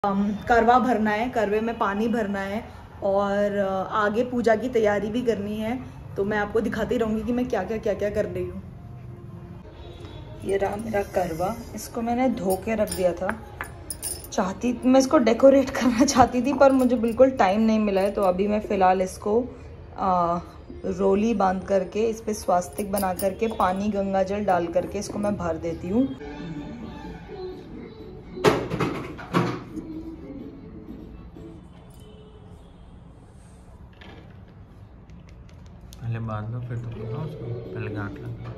करवा भरना है, करवे में पानी भरना है और आगे पूजा की तैयारी भी करनी है। तो मैं आपको दिखाती रहूँगी कि मैं क्या क्या कर रही हूँ। ये रहा मेरा करवा, इसको मैंने धो के रख दिया था। मैं इसको डेकोरेट करना चाहती थी पर मुझे बिल्कुल टाइम नहीं मिला है। तो अभी मैं फ़िलहाल इसको रोली बांध करके इस पर स्वास्तिक बना करके पानी गंगा जल डाल करके इसको मैं भर देती हूँ। पहले बांध दो फिर तो उसको पहले गांठ लगा।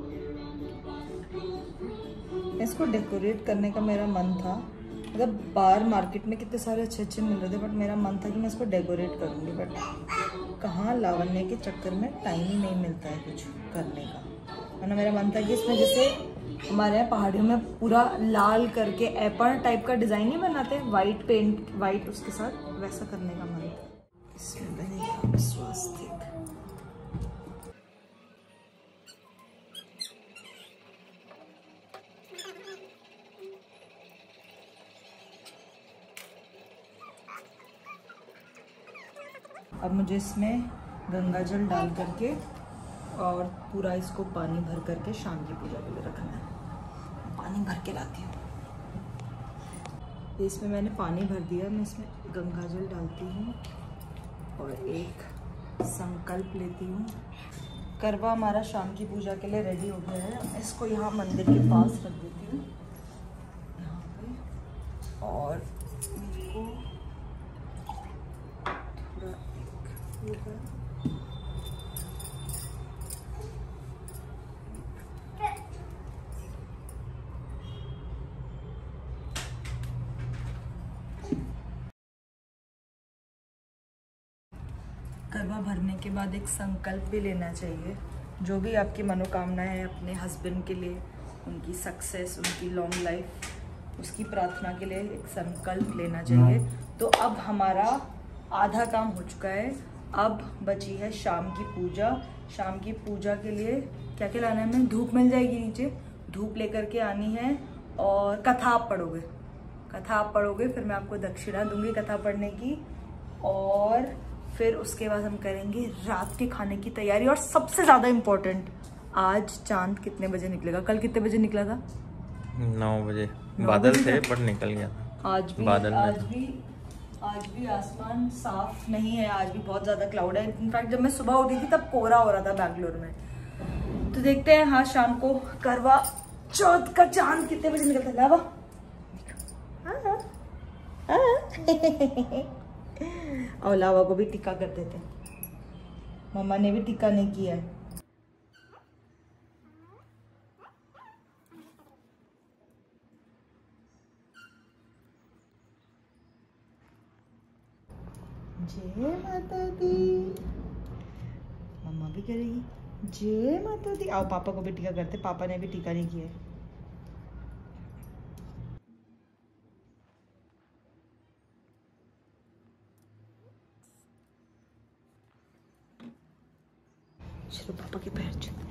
इसको डेकोरेट करने का मेरा मन था, मतलब बाहर मार्केट में कितने सारे अच्छे मिल रहे थे, बट मेरा मन था कि मैं इसको डेकोरेट करूँगी। बट कहाँ लावण्य के चक्कर में टाइम ही नहीं मिलता है कुछ करने का। वरना मेरा मन था कि इसमें जैसे हमारे यहाँ पहाड़ियों में पूरा लाल करके एपर टाइप का डिज़ाइन ही बनाते हैं, वाइट पेंट, वाइट उसके साथ, वैसा करने का मन था। इसमें बनेगा स्वास्तिक। अब मुझे इसमें गंगा जल डाल करके और पूरा इसको पानी भर करके शाम की पूजा के लिए रखना है। पानी भर के लाती हूँ। इसमें मैंने पानी भर दिया, मैं इसमें गंगा जल डालती हूँ और एक संकल्प लेती हूँ। करवा हमारा शाम की पूजा के लिए रेडी हो गया है। इसको यहाँ मंदिर के पास रख देती हूँ यहाँ पे। और इसको करवा भरने के बाद एक संकल्प भी लेना चाहिए। जो भी आपकी मनोकामना है अपने हस्बैंड के लिए, उनकी सक्सेस, उनकी लॉन्ग लाइफ, उसकी प्रार्थना के लिए एक संकल्प लेना चाहिए। तो अब हमारा आधा काम हो चुका है, अब बची है शाम की पूजा। शाम की पूजा के लिए क्या क्या लाना है, हमें धूप मिल जाएगी नीचे, धूप लेकर के आनी है। और कथा आप पढ़ोगे, फिर मैं आपको दक्षिणा दूंगी कथा पढ़ने की। और फिर उसके बाद हम करेंगे रात के खाने की तैयारी। और सबसे ज़्यादा इम्पोर्टेंट, आज चांद कितने बजे निकलेगा, कल कितने बजे निकला था? 9 बजे। बादल थे पर निकल गया था। आज भी आसमान साफ नहीं है, आज भी बहुत ज़्यादा क्लाउड है। इनफैक्ट जब मैं सुबह उठी थी तब कोहरा हो रहा था बैंगलोर में। तो देखते हैं हाँ शाम को करवा चौथ का चांद कितने बजे निकलता है। लावा और लावा को भी टिक्का कर देते हैं। मम्मा ने भी टिक्का नहीं किया है। जय माता दी। मम्मा भी करेगी जय माता दी। आओ पापा को भी टीका करते, पापा ने भी टीका नहीं किया है। चलो पापा के पैर छूते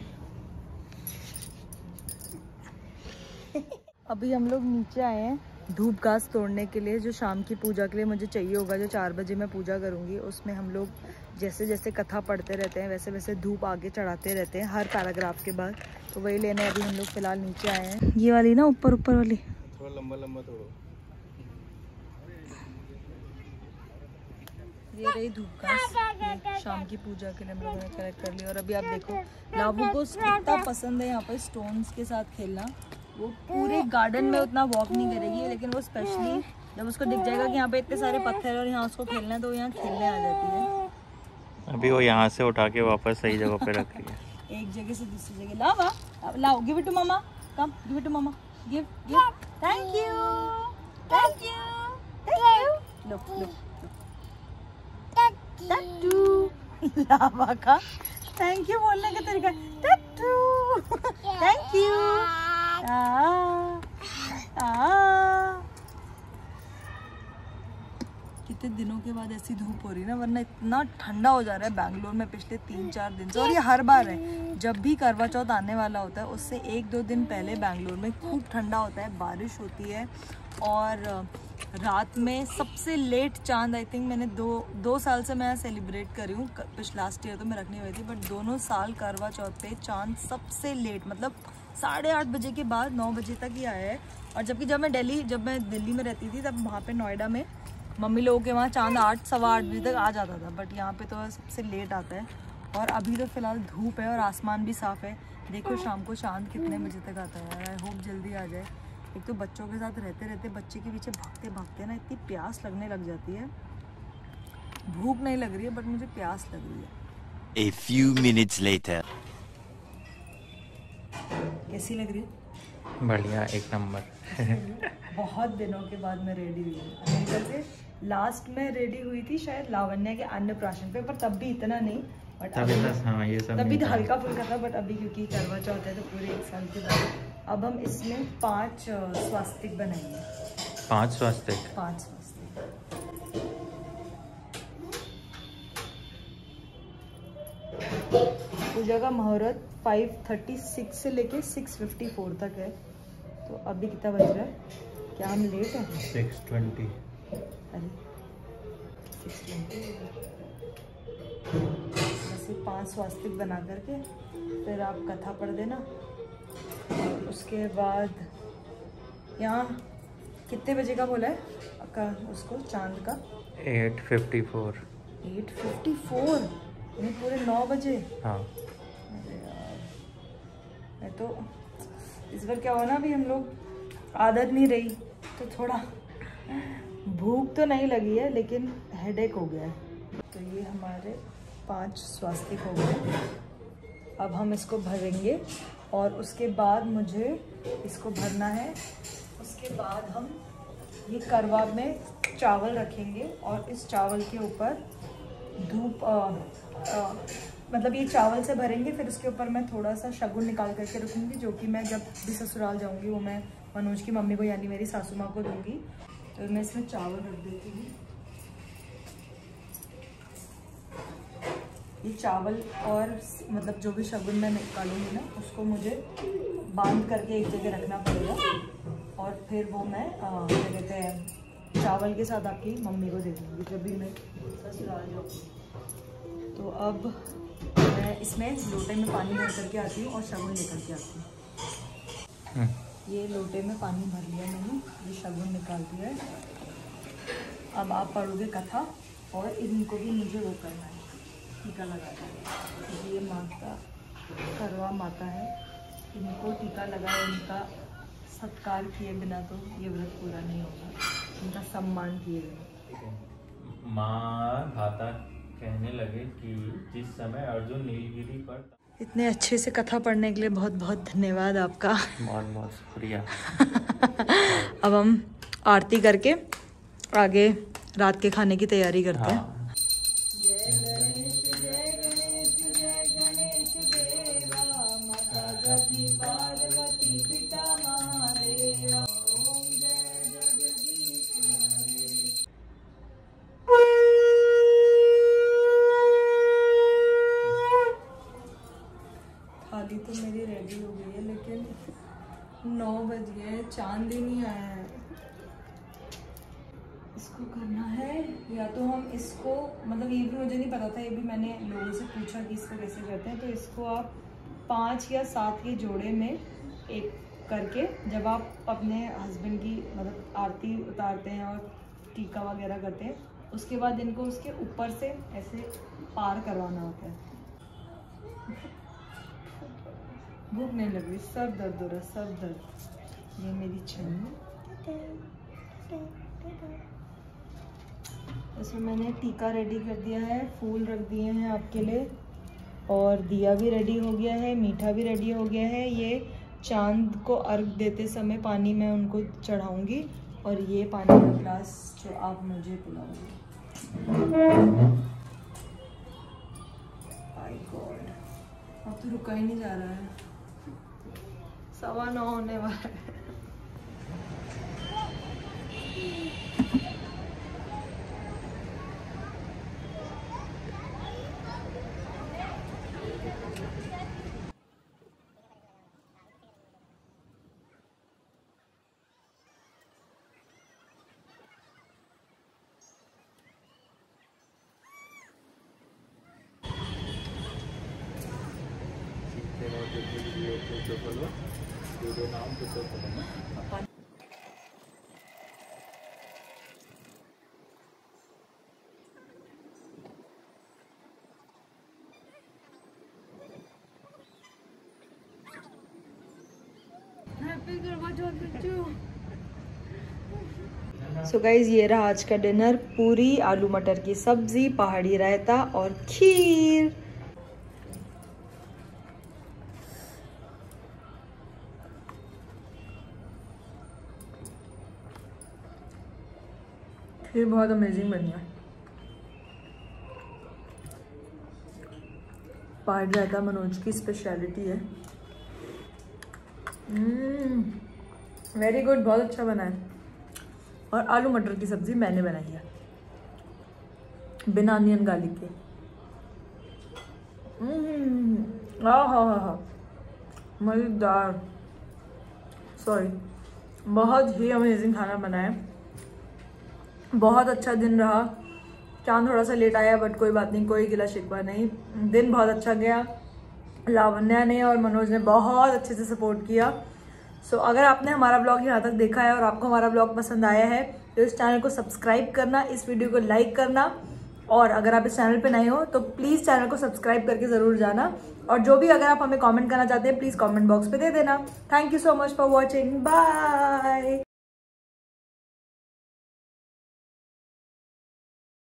हैं। अभी हम लोग नीचे आए हैं धूप घास तोड़ने के लिए, जो शाम की पूजा के लिए मुझे चाहिए होगा। जो 4 बजे मैं पूजा करूंगी, उसमें हम लोग जैसे जैसे कथा पढ़ते रहते हैं वैसे वैसे धूप आगे चढ़ाते रहते हैं हर पैराग्राफ के बाद। तो वही लेने अभी हम लोग फिलहाल नीचे आए हैं। ये वाली ना, ऊपर वाली, थोड़ा लंबा तोड़ो। ये रही धूप घास, शाम की पूजा के लिए हम लोगों ने कलेक्ट कर लिया। और अभी आप देखो लाबू को कितना पसंद है यहाँ पर स्टोन्स के साथ खेलना। वो पूरे गार्डन में उतना वॉक नहीं करेगी, लेकिन वो स्पेशली जब उसको दिख जाएगा कि यहाँ पे इतने सारे पत्थर और यहाँ उसको खेलना है, तो यहाँ खेलने आ जाती है। अभी वो यहाँ से उठा के वापस सही जगह पे रख रही है। एक जगह से दूसरी जगह। लावा लाओ, give it to mamma, come give it to mamma, give thank you लो टट्टू। लावा का थैंक यू बोलने का तरीका, टट्टू थैंक यू। कितने दिनों के बाद ऐसी धूप हो रही है ना, वरना इतना ठंडा हो जा रहा है बैंगलोर में पिछले 3-4 दिन से। और ये हर बार है, जब भी करवा चौथ आने वाला होता है उससे 1-2 दिन पहले बैंगलोर में खूब ठंडा होता है, बारिश होती है। और रात में सबसे लेट चांद, आई थिंक मैंने 2 साल से मैं सेलिब्रेट कर रही हूँ, लास्ट ईयर तो मैं रखने हुई थी, बट दोनों साल करवा चौथ पे चांद सबसे लेट, मतलब 8:30 बजे के बाद 9 बजे तक ही आया है। और जबकि जब मैं दिल्ली में रहती थी तब वहाँ पे नोएडा में मम्मी लोगों के वहाँ चांद 8, सवा 8 बजे तक आ जाता था, बट यहाँ पे तो सबसे लेट आता है। और अभी तो फिलहाल धूप है और आसमान भी साफ़ है। देखो शाम को चांद कितने बजे तक आता है। आई होप जल्दी आ जाए। एक तो बच्चों के साथ रहते रहते बच्चे के पीछे भागते भागते ना इतनी प्यास लगने लग जाती है। भूख नहीं लग रही है बट मुझे प्यास लग रही है। A few minutes later. कैसी लग रही है? बढ़िया, एक नंबर। बहुत दिनों के बाद मैं रेडी हुई हूँ। अमेरिका से लास्ट में रेडी हुई थी शायद लावण्या के अन्नप्राशन पे, पर तब भी इतना नहीं, बट हाँ, ये सब तभी तो हल्का फुल्का था। बट अभी क्योंकि करवा चौथ है तो पूरे 1 साल के बाद अब हम इसमें 5 स्वास्तिक बनाएंगे। 5 स्वास्तिक? 5 स्वास्तिक। पूजा का मुहूर्त 5:36 से लेके 6:54 तक है। तो अभी कितना बज रहा है? क्या हम लेट हैं? 6:20। अरे 6:20। ऐसे 5 स्वास्तिक बना करके फिर आप कथा पढ़ देना। और उसके बाद यहाँ कितने बजे का बोला है उसको चांद का? 8:54। 8:54 यानी पूरे 9 बजे। हाँ। अरे यार, मैं तो इस बार क्या हुआ ना, अभी हम लोग आदत नहीं रही तो थोड़ा भूख तो नहीं लगी है लेकिन हेडेक हो गया है। तो ये हमारे 5 स्वास्तिक हो गए। अब हम इसको भरेंगे और उसके बाद मुझे इसको भरना है। उसके बाद हम ये करवा में चावल रखेंगे और इस चावल के ऊपर धूप मतलब ये चावल से भरेंगे। फिर उसके ऊपर मैं थोड़ा सा शगुन निकाल करके रखूँगी, जो कि मैं जब भी ससुराल जाऊँगी वो मैं मनोज की मम्मी को यानी मेरी सासू माँ को दूँगी। तो मैं इसमें चावल रख देती हूँ। ये चावल और मतलब जो भी शगुन मैं निकालूंगी ना उसको मुझे बांध करके एक जगह रखना पड़ेगा और फिर वो मैं क्या कहते हैं चावल के साथ आपकी मम्मी को दे दूँगी जब भी मैं ससुराल जाऊँगी। तो अब मैं इसमें लोटे में पानी भर करके आती हूँ और शगुन लेकर के आती हूँ। ये लोटे में पानी भर लिया मैंने, ये शगुन निकाल दिया है। अब आप पढ़ोगे कथा और इनको भी मुझे वो करना है, टीका लगाना है। ये माता करवा माता है, इनको टीका लगाए, इनका सत्कार किए बिना तो ये व्रत पूरा नहीं होगा, इनका सम्मान किए बिना। माँ भाता कहने लगे कि जिस समय अर्जुन नीलगिरी पर। इतने अच्छे से कथा पढ़ने के लिए बहुत बहुत धन्यवाद आपका। बहुत बहुत शुक्रिया। अब हम आरती करके आगे रात के खाने की तैयारी करते हैं। थाली तो मेरी रेडी हो गई है लेकिन 9 बज गए, चांद ही नहीं आया है। इसको करना है या तो हम इसको मतलब ये भी मुझे नहीं पता था, ये भी मैंने लोगों से पूछा कि इसको कैसे करते हैं। तो इसको आप 5 या 7 के जोड़े में एक करके जब आप अपने हस्बैंड की मतलब आरती उतारते हैं और टीका वगैरह करते हैं उसके बाद इनको उसके ऊपर से ऐसे पार करवाना होता है। भूख नहीं लग रही, सर दर्द हो रहा है, सर दर्द। ये मेरी छन्नी, इसमें मैंने टीका रेडी कर दिया है, फूल रख दिए हैं आपके लिए और दिया भी रेडी हो गया है, मीठा भी रेडी हो गया है। ये चांद को अर्घ देते समय पानी में उनको चढ़ाऊंगी और ये पानी का ग्लास जो आप मुझे पिलाओगे। माय गॉड, अब तो रुका ही नहीं जा रहा है, 9:15 होने वाला है। ಕೂತ್ಕೊಳ್ಳೋ ಇದು ನಾವು ಕೂತ್ಕೊಳ್ಳೋಣ. सो गाइज ये रहा आज का डिनर, पूरी, आलू मटर की सब्जी, पहाड़ी रायता और खीर। खीर बहुत अमेजिंग बनी है। पहाड़ी रायता मनोज की स्पेशलिटी है। वेरी गुड, बहुत अच्छा बना है। और आलू मटर की सब्जी मैंने बनाई है बिना अनियन गार्लिक के। हाँ मज़ेदार, सॉरी, बहुत ही अमेजिंग खाना बना है। बहुत अच्छा दिन रहा। चांद थोड़ा सा लेट आया बट कोई बात नहीं, कोई गिला शिकवा नहीं, दिन बहुत अच्छा गया। लावण्या ने और मनोज ने बहुत अच्छे से सपोर्ट किया। सो अगर आपने हमारा ब्लॉग यहाँ तक देखा है और आपको हमारा ब्लॉग पसंद आया है तो इस चैनल को सब्सक्राइब करना, इस वीडियो को लाइक करना, और अगर आप इस चैनल पे नए हो तो प्लीज़ चैनल को सब्सक्राइब करके ज़रूर जाना। और जो भी अगर आप हमें कमेंट करना चाहते हैं प्लीज़ कमेंट बॉक्स पे दे देना। Thank you so much for watching, bye.